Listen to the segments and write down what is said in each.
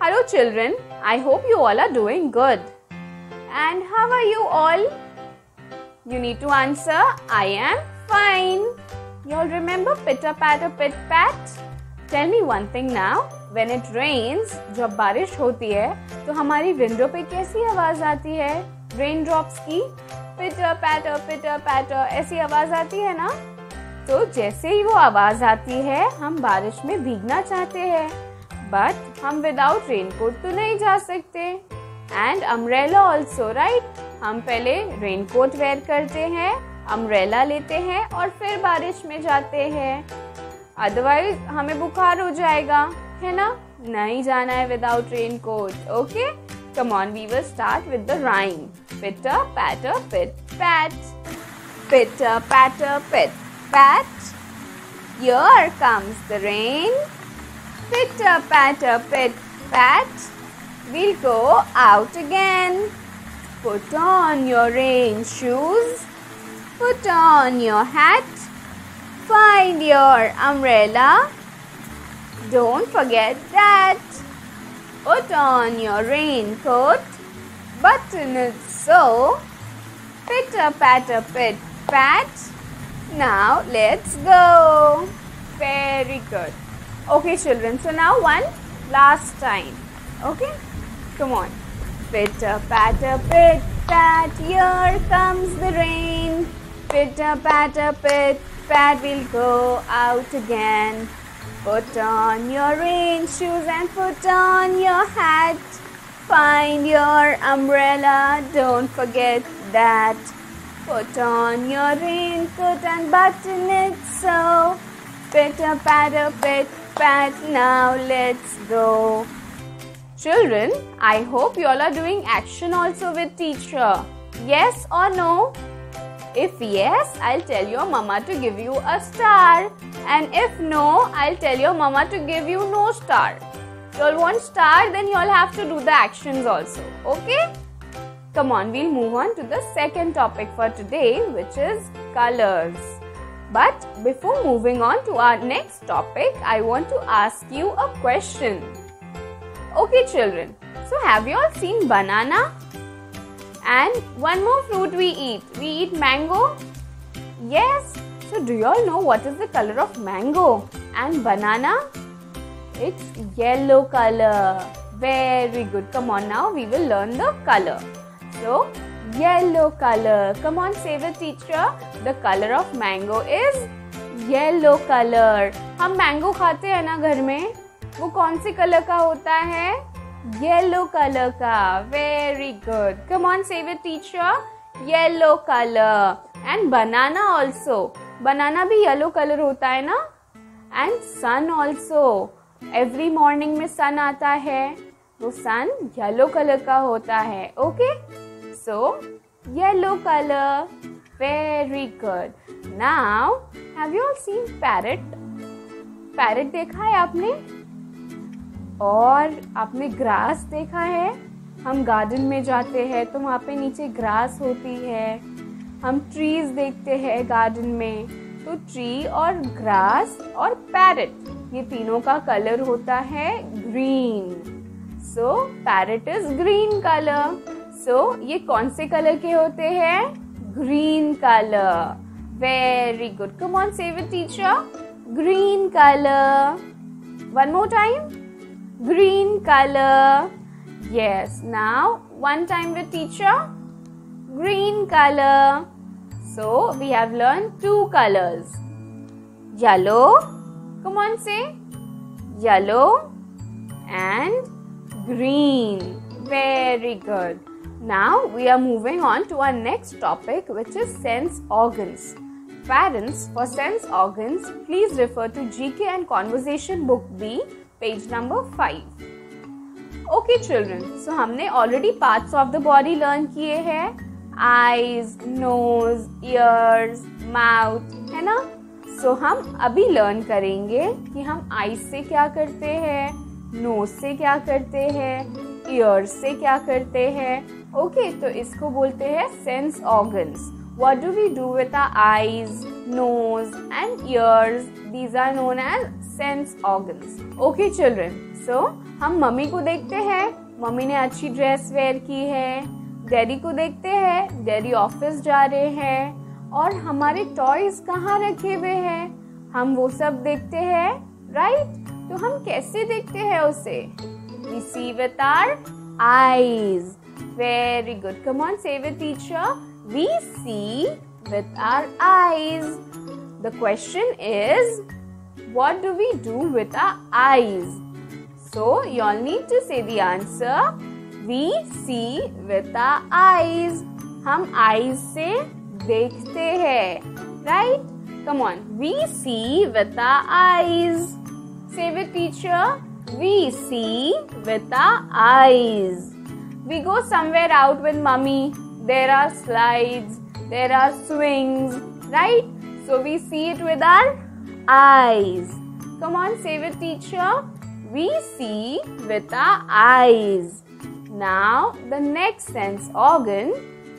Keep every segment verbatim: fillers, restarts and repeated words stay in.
Hello children, I hope you all are doing good. And how are you all? You need to answer, I am fine. You all remember pitter patter pit pat? Tell me one thing now, when it rains, जब बारिश होती है तो हमारी window पे कैसी आवाज आती है? रेन ड्रॉप्स की पिटर पैटर पिटर पैटर ऐसी आवाज आती है ना? तो जैसे ही वो आवाज आती है हम बारिश में भीगना चाहते हैं, बट हम विदाउट रेनकोट तो नहीं जा सकते, एंड अम्ब्रेला ऑल्सो राइट. हम पहले रेनकोट वेयर करते हैं, अम्ब्रेला लेते हैं और फिर बारिश में जाते हैं, अदरवाइज हमें बुखार हो जाएगा, है ना? नहीं जाना है without raincoat. Okay, come on, we will start with the rhyme. Pitter patter pit pat, pitter patter pit pat, here comes the rain. Pitter patter pit pat, we'll go out again. Put on your rain shoes, put on your hat, find your umbrella, don't forget that. Put on your raincoat, button it so. Pitter patter pit pat, now let's go. Very good. Okay children, so now one last time. Okay, come on. Pitter patter pit pat, here comes the rain. Pitter patter pit pat, we'll go out again. Put on your rain shoes and put on your hat. Find your umbrella, don't forget that. Put on your raincoat and button it so. Pitter patter pit pat, now let's go. Children, I hope you all are doing action also with teacher. Yes or no? If yes, I'll tell your mama to give you a star. And if no, I'll tell your mama to give you no star. If you all want star, then you all have to do the actions also. Okay? Come on, we'll move on to the second topic for today, which is colors. But before moving on to our next topic, I want to ask you a question. Okay children, so have you all seen banana? And one more fruit we eat. We eat mango? Yes. So do you all know what is the color of mango and banana? It's yellow color. Very good. Come on, now we will learn the color. So, yellow color. Come on, say with teacher. The color of mango is yellow color. हम mango खाते हैं ना घर में, वो कौन सी colour का होता है? येलो कलर का. Very good. Come on, say with teacher. Yellow color. And banana also. Banana भी yellow color होता है ना? And sun also. Every morning में sun आता है, वो sun yellow color का होता है. Okay? So, yellow color. Very good. Now, have you all seen parrot? Parrot देखा है आपने? और आपने ग्रास देखा है? हम गार्डन में जाते हैं तो वहाँ पे नीचे ग्रास होती है. हम ट्रीज देखते हैं गार्डन में, तो ट्री और ग्रास और पैरट, ये तीनों का कलर होता है green. So parrot is green colour. So ये कौन से कलर के होते हैं? Green colour. Very good. Come on, say with teacher. Green colour. One more time. Green color. Yes. Now one time with teacher. Green color. So we have learned two colors. Yellow. Come on, say. Yellow and green. Very good. Now we are moving on to our next topic, which is sense organs. Parents, for sense organs, please refer to G K and Conversation Book B, page number five. Okay children, so हमने already parts of the body learn किए हैं. Eyes, nose, ears, mouth, है ना? So हम अभी learn करेंगे कि हम eyes से क्या करते हैं, nose से क्या करते हैं, ears से क्या करते हैं. Okay, तो इसको बोलते हैं sense organs. What do we do with our eyes, nose and ears? These are known as sense organs. Okay children, So, हम मम्मी को देखते हैं, मम्मी ने अच्छी ड्रेस वेयर की है. डैडी को देखते हैं, डैडी ऑफिस जा रहे हैं. और हमारे टॉयज कहाँ रखे हुए हैं, हम वो सब देखते हैं, राइट? तो हम कैसे देखते हैं उसे? We see with our eyes. Very good. Come on, say with teacher. We see with our eyes. The question is, what do we do with our eyes? So, you all need to say the answer. We see with our eyes. हम eyes से देखते हैं, right? Come on. We see with our eyes. Say with teacher. We see with our eyes. We go somewhere out with mummy. There are slides. There are swings, right? So we see it with our eyes. Come on, say with teacher. We see with our eyes. Now the next sense organ.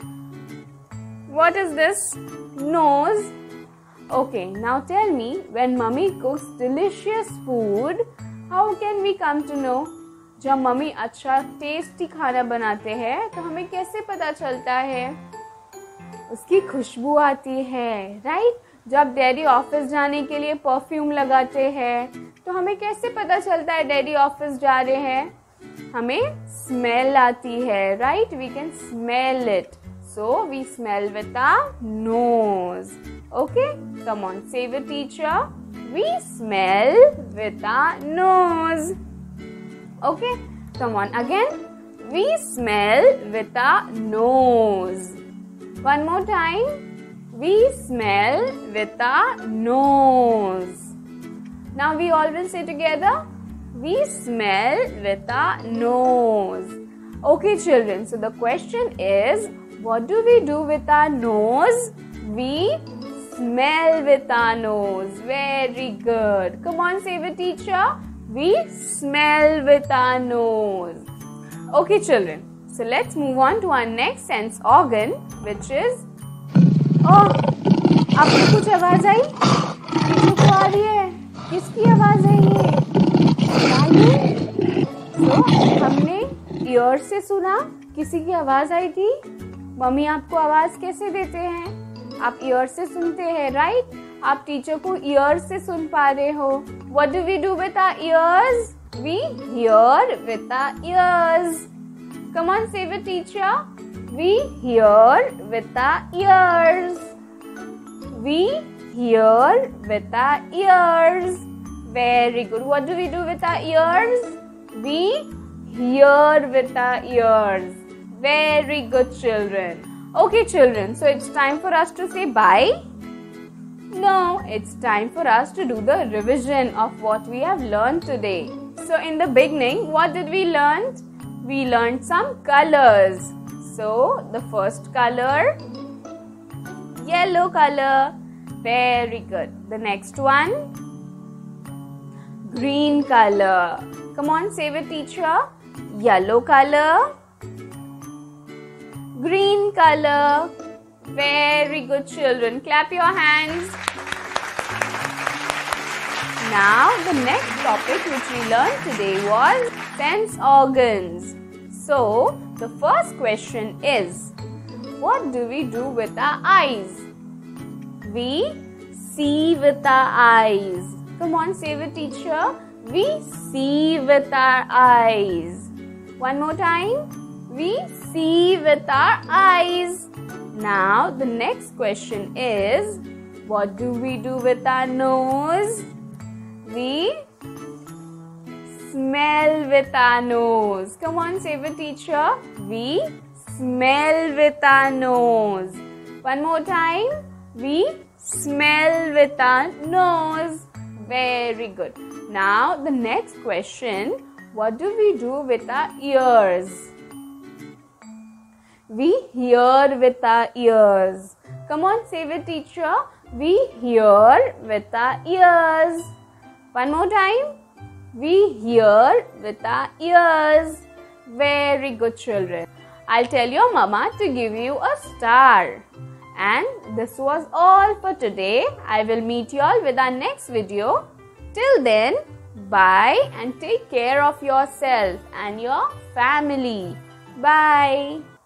What is this? Nose. Okay, now tell me, when mummy cooks delicious food, how can we come to know? जब mummy अच्छा tasty खाना बनाते हैं तो हमें कैसे पता चलता है? उसकी खुशबू आती है, राइट? जब डैडी ऑफिस जाने के लिए परफ्यूम लगाते हैं तो हमें कैसे पता चलता है डैडी ऑफिस जा रहे हैं? हमें स्मेल आती है, right? We can smell it. So we smell with our nose. Okay, come on, say with teacher. We smell with our nose. Okay, come on again. We smell with our nose. One more time. We smell with our nose. Now we all will say together. We smell with our nose. Okay, children. So the question is, what do we do with our nose? We smell with our nose. Very good. Come on, say with teacher. We smell with our nose. Okay, children. So let's move on to our next sense organ, which is. Oh, आपको कुछ आवाज आई? किसी को आ रही है? किसकी आवाज है ये? तो हमने ईयर से सुना, किसी की आवाज आई थी. मम्मी आपको आवाज कैसे देते हैं? आप ईयर से सुनते हैं, राइट? आप टीचर को ईयर से सुन पा रहे हो. What do we do with our ears? We hear with our ears. Come on, say with teacher. We hear with our ears. We hear with our ears. Very good. What do we do with our ears? We hear with our ears. Very good, children. Okay, children, so it's time for us to say bye. No, it's time for us to do the revision of what we have learned today. So in the beginning, what did we learn? We learned some colors. So the first color, yellow color. Very good. The next one, green color. Come on, say with teacher. Yellow color. Green color. Very good, children. Clap your hands. Now, the next topic which we learned today was sense organs. So, the first question is, what do we do with our eyes? We see with our eyes. Come on, say with teacher. We see with our eyes. One more time. We see with our eyes. Now the next question is, what do we do with our nose? We smell with our nose. Come on, say with teacher. We smell with our nose. One more time. We smell with our nose. Very good. Now the next question, what do we do with our ears? We hear with our ears. Come on, say with teacher. We hear with our ears. One more time. We hear with our ears. Very good, children. I'll tell your mama to give you a star. And this was all for today. I will meet you all with our next video. Till then, Bye and take care of yourself and your family. Bye.